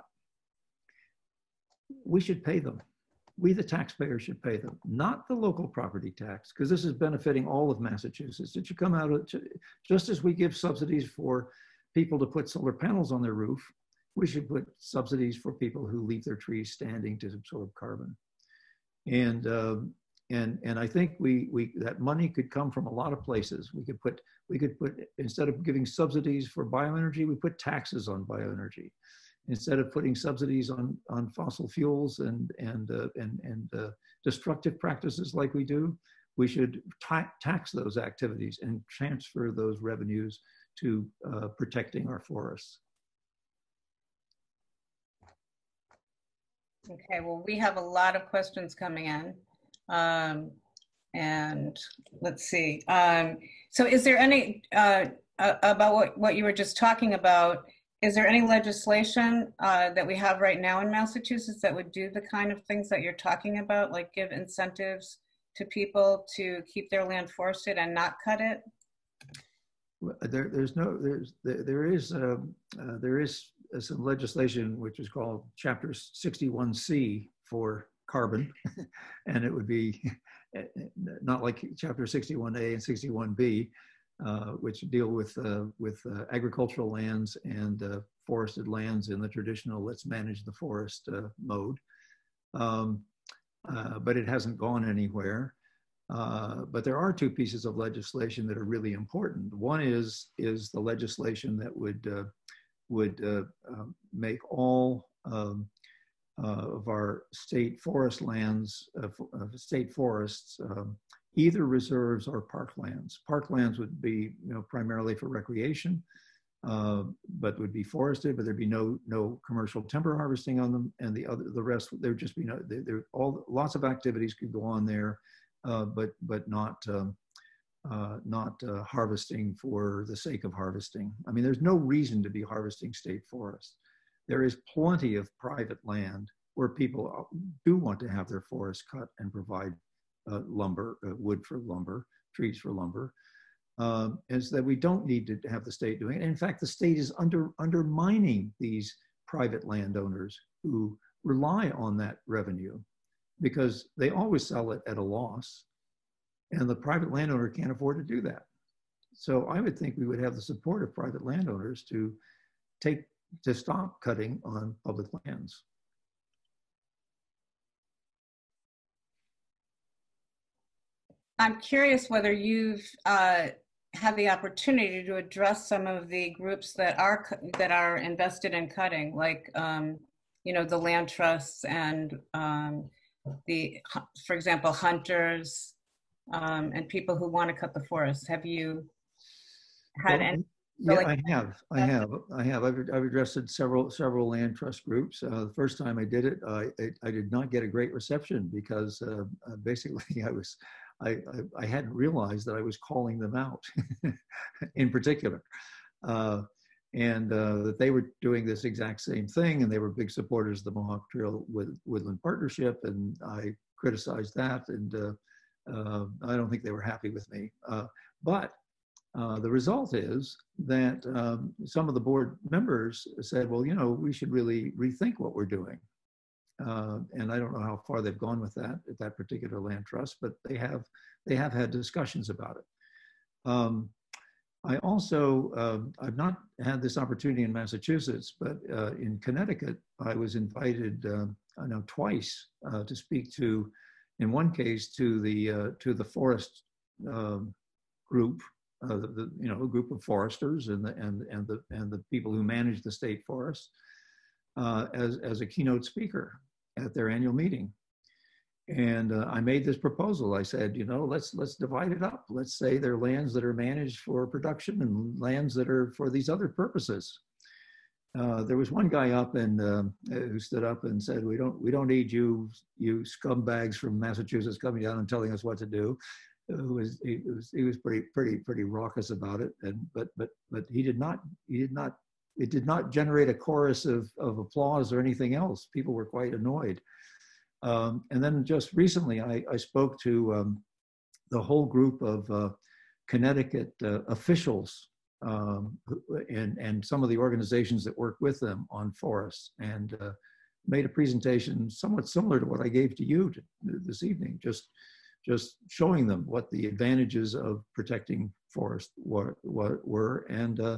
We should pay them. We, the taxpayers, should pay them, not the local property tax, because this is benefiting all of Massachusetts. It should come out of, just as we give subsidies for people to put solar panels on their roof, we should put subsidies for people who leave their trees standing to absorb carbon. And, um, and, and I think we, we, that money could come from a lot of places. We could put, we could put, instead of giving subsidies for bioenergy, we put taxes on bioenergy. Instead of putting subsidies on, on fossil fuels and, and, uh, and, and uh, destructive practices like we do, we should ta tax those activities and transfer those revenues to uh, protecting our forests. Okay, well, we have a lot of questions coming in. Um, and let's see. Um, so is there any, uh, uh, about what, what you were just talking about, is there any legislation uh, that we have right now in Massachusetts that would do the kind of things that you're talking about, like give incentives to people to keep their land forested and not cut it? there, there's no, there's, there, there is, uh, uh, there is some legislation which is called Chapter sixty-one C for carbon, and it would be not like Chapter sixty-one A and sixty-one B, uh, which deal with uh, with uh, agricultural lands and uh, forested lands in the traditional let's manage the forest uh, mode. Um, uh, but it hasn't gone anywhere. Uh, but there are two pieces of legislation that are really important. One is is the legislation that would uh, would uh, uh, make all um, uh, of our state forest lands, uh, uh, state forests, um, either reserves or parklands. Parklands would be, you know, primarily for recreation, uh, but would be forested, but there'd be no no commercial timber harvesting on them, and the other the rest there'd just be no there all lots of activities could go on there, uh, but but not. Um, Uh, not uh, harvesting for the sake of harvesting. I mean, there's no reason to be harvesting state forests. There is plenty of private land where people do want to have their forests cut and provide uh, lumber, uh, wood for lumber, trees for lumber. Um, is that we don't need to have the state doing it. In fact, the state is under, undermining these private landowners who rely on that revenue because they always sell it at a loss. And the private landowner can't afford to do that. So I would think we would have the support of private landowners to take, to stop cutting on public lands. I'm curious whether you've uh, had the opportunity to address some of the groups that are that are invested in cutting, like um, you know, the land trusts and um, the, for example, hunters. Um, and people who want to cut the forest. Have you had well, any? Yeah, like, I have. I have. I have. I've, I've addressed several several land trust groups. Uh, the first time I did it, I, I, I did not get a great reception because uh, uh, basically I was I, I, I hadn't realized that I was calling them out in particular, uh, and uh, that they were doing this exact same thing, and they were big supporters of the Mohawk Trail with Woodland Partnership, and I criticized that and. Uh, Uh, I don't think they were happy with me. Uh, but uh, the result is that um, some of the board members said, well, you know, we should really rethink what we're doing. Uh, and I don't know how far they've gone with that at that particular land trust, but they have, they have had discussions about it. Um, I also, uh, I've not had this opportunity in Massachusetts, but uh, in Connecticut, I was invited, uh, I know twice uh, to speak to in one case to the uh, to the forest um, group, uh, the, the you know a group of foresters and the and and the and the people who manage the state forests uh, as as a keynote speaker at their annual meeting, and uh, I made this proposal. I said, you know, let's let's divide it up. Let's say there are lands that are managed for production and lands that are for these other purposes. Uh, there was one guy up and uh, who stood up and said, "We don't, we don't need you, you scumbags from Massachusetts coming down and telling us what to do." It was, he was, he was pretty, pretty, pretty raucous about it. And but, but, but he did not, he did not, it did not generate a chorus of of applause or anything else. People were quite annoyed. Um, and then just recently, I, I spoke to um, the whole group of uh, Connecticut uh, officials. Um, and, and some of the organizations that work with them on forests, and uh, made a presentation somewhat similar to what I gave to you to, this evening, just, just showing them what the advantages of protecting forest were, were, were. And uh,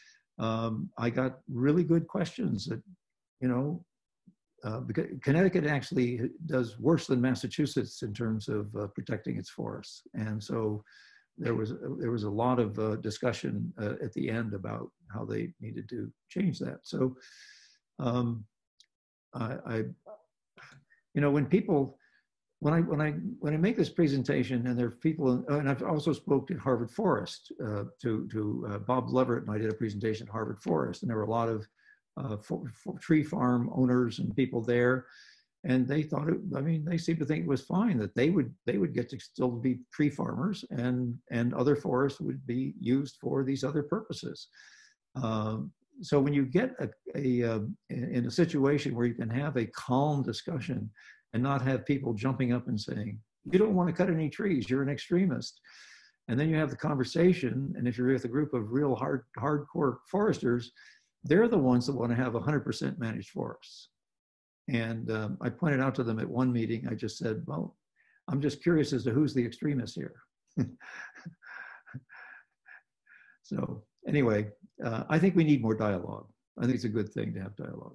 um, I got really good questions that, you know, uh, because Connecticut actually does worse than Massachusetts in terms of uh, protecting its forests. And so there was there was a lot of uh, discussion uh, at the end about how they needed to change that. So, um, I, I, you know, when people, when I when I when I make this presentation, and there are people, and I've also spoke at Harvard Forest uh, to to uh, Bob Leverett, and I did a presentation at Harvard Forest, and there were a lot of uh, for, for tree farm owners and people there. And they thought it, I mean, they seemed to think it was fine that they would they would get to still be tree farmers, and and other forests would be used for these other purposes. Um, so when you get a, a uh, in a situation where you can have a calm discussion and not have people jumping up and saying, you don't want to cut any trees, you're an extremist, And then you have the conversation, and if you're with a group of real hard, hardcore foresters, they're the ones that want to have one hundred percent managed forests. And um, I pointed out to them at one meeting, I just said, well, I'm just curious as to who's the extremist here. So anyway, uh, I think we need more dialogue. I think it's a good thing to have dialogue.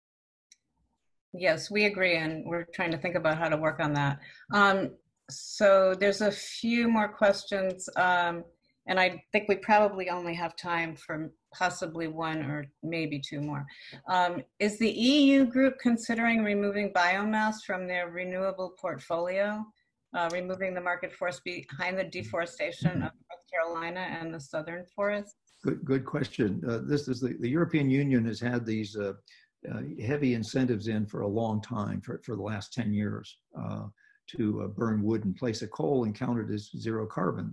Yes, we agree, and we're trying to think about how to work on that. Um, so there's a few more questions, um, and I think we probably only have time for possibly one or maybe two more. Um, is the E U group considering removing biomass from their renewable portfolio, uh, removing the market force behind the deforestation of North Carolina and the southern forests? Good, good question. Uh, this is the, the European Union has had these uh, uh, heavy incentives in for a long time, for, for the last ten years, uh, to uh, burn wood in place of coal and count it as zero carbon.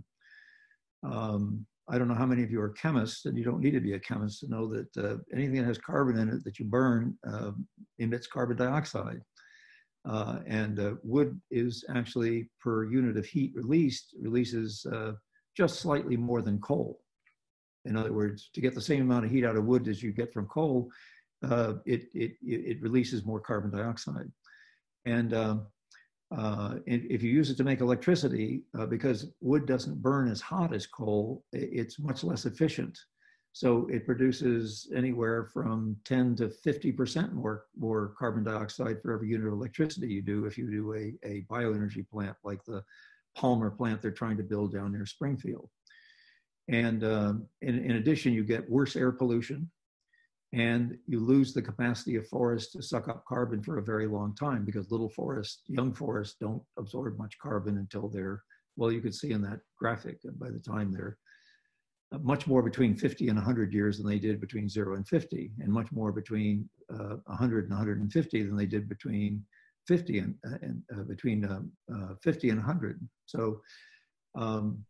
Um, I don't know how many of you are chemists, and you don't need to be a chemist to know that uh, anything that has carbon in it that you burn uh, emits carbon dioxide. Uh, and uh, wood is actually, per unit of heat released, releases uh, just slightly more than coal. In other words, to get the same amount of heat out of wood as you get from coal, uh, it, it, it releases more carbon dioxide. And um, uh, if you use it to make electricity, uh, because wood doesn't burn as hot as coal, it's much less efficient. So it produces anywhere from ten to fifty percent more, more carbon dioxide for every unit of electricity you do if you do a, a bioenergy plant like the Palmer plant they're trying to build down near Springfield. And um, in, in addition, you get worse air pollution, and you lose the capacity of forests to suck up carbon for a very long time, because little forests, young forests, don't absorb much carbon until they're, well, you could see in that graphic, by the time they're much more between fifty and one hundred years than they did between zero and fifty, and much more between uh, one hundred and one hundred fifty than they did between fifty and, and uh, between uh, uh, fifty and one hundred. So um,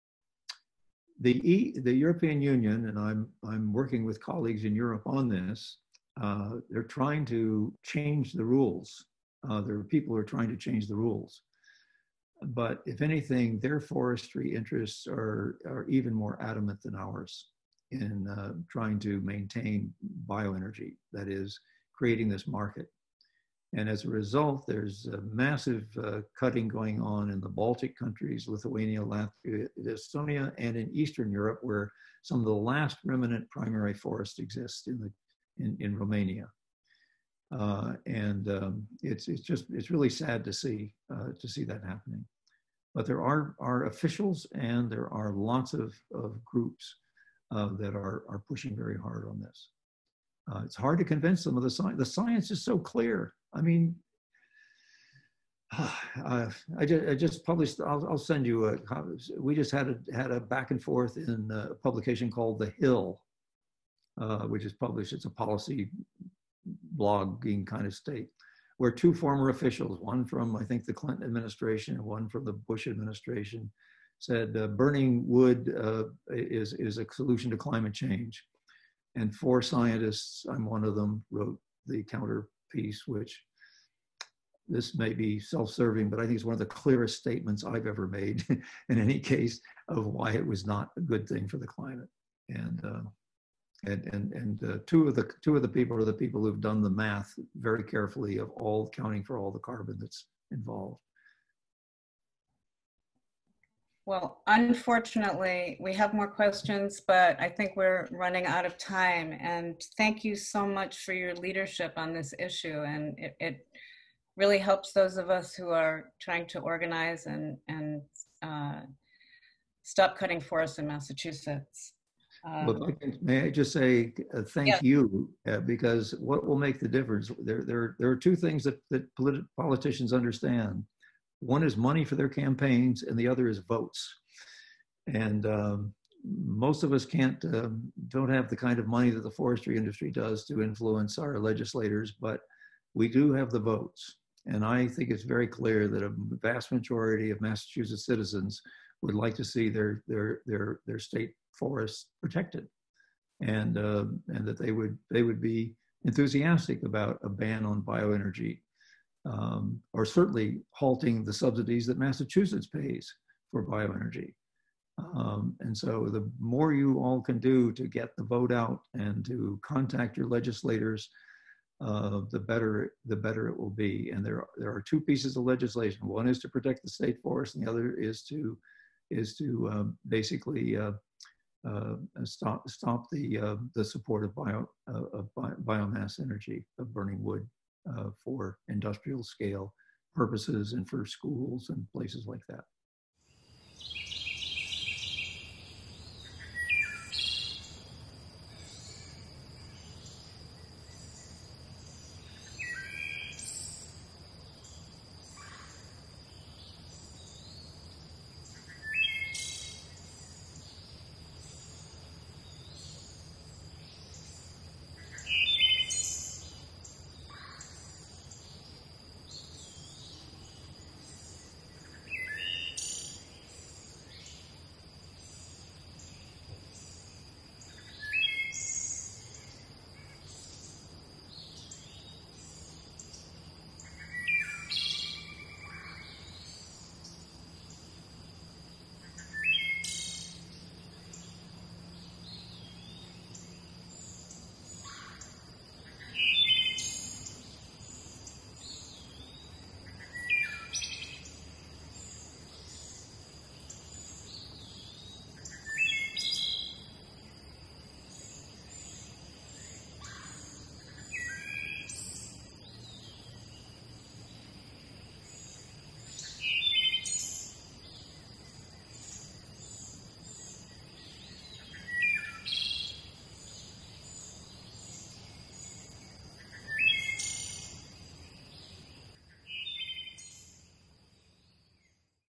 the, e, the European Union, and I'm, I'm working with colleagues in Europe on this, uh, they're trying to change the rules. Uh, there are people who are trying to change the rules. But if anything, their forestry interests are, are even more adamant than ours in uh, trying to maintain bioenergy, that is, creating this market. And as a result, there's a massive uh, cutting going on in the Baltic countries, Lithuania, Latvia, Estonia, and in Eastern Europe, where some of the last remnant primary forests exist in, the, in, in Romania. Uh, and um, it's, it's just, it's really sad to see, uh, to see that happening. But there are, are officials, and there are lots of, of groups uh, that are, are pushing very hard on this. Uh, it's hard to convince them of the science. The science is so clear. I mean, uh, I, just, I just published, I'll, I'll send you a, we just had a, had a back and forth in a publication called The Hill, uh, which is published, it's a policy blogging kind of state, where two former officials, one from, I think, the Clinton administration and one from the Bush administration, said uh, burning wood uh, is, is a solution to climate change. And four scientists, I'm one of them, wrote the counter piece, which this may be self-serving, but I think it's one of the clearest statements I've ever made in any case of why it was not a good thing for the climate. And uh, and and, and uh, two of the two of the people are the people who've done the math very carefully of all counting for all the carbon that's involved. Well, unfortunately, we have more questions, but I think we're running out of time. And thank you so much for your leadership on this issue. And it, it really helps those of us who are trying to organize and, and uh, stop cutting forests in Massachusetts. Um, well, if I can, may I just say uh, thank yeah. you, uh, because what will make the difference? There, there, there are two things that, that polit politicians understand. One is money for their campaigns, and the other is votes. And um, most of us can't, um, don't have the kind of money that the forestry industry does to influence our legislators, but we do have the votes. And I think it's very clear that a vast majority of Massachusetts citizens would like to see their, their, their, their state forests protected. And, uh, and that they would, they would be enthusiastic about a ban on bioenergy. Um, or certainly halting the subsidies that Massachusetts pays for bioenergy. Um, and so the more you all can do to get the vote out and to contact your legislators, uh, the better the better it will be. And there there are two pieces of legislation. One is to protect the state forest, and the other is to is to uh, basically uh, uh, stop stop the uh, the support of bio uh, of bi biomass energy, of burning wood uh, for industrial scale purposes and for schools and places like that.